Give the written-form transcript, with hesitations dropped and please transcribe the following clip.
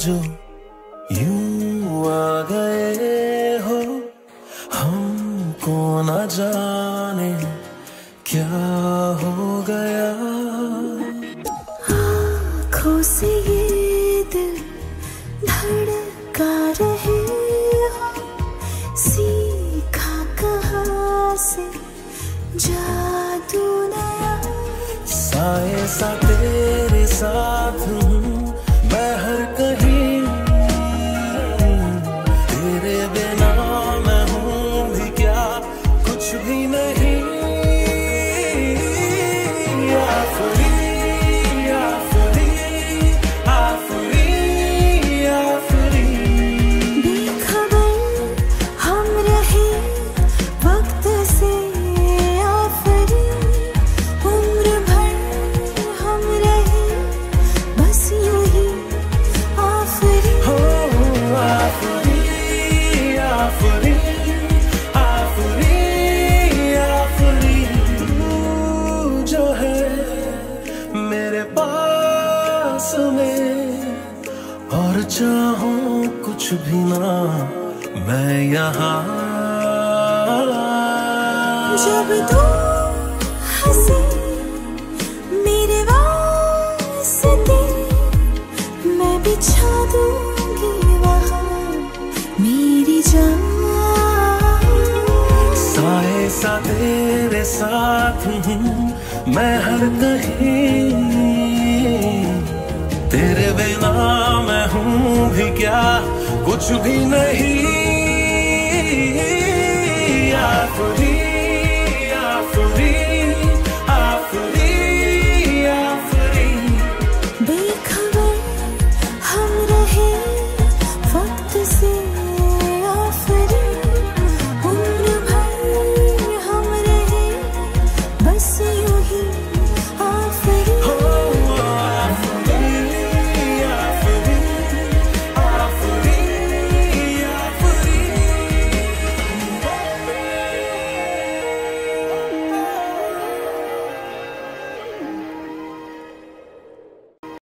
जो यूं आ गए हो, हमको न जाने क्या हो गया। आँखों से ये दिल धड़का रहे हो, सीखा कहाँ से जादू नया। साए सा तेरे साथ हूँ मैं हर कहीं, तेरे बिना मैं हूँ भी क्या, कुछ भी नहीं। और चाहूं कुछ भी ना मैं यहाँ, जब तू हंसे मेरे वास्ते मैं बिछा दूंगी वहाँ मेरी जान। साए सा तेरे साथ हूँ मैं हर कहीं, तेरे बिना मैं हूँ भी क्या, कुछ भी नहीं।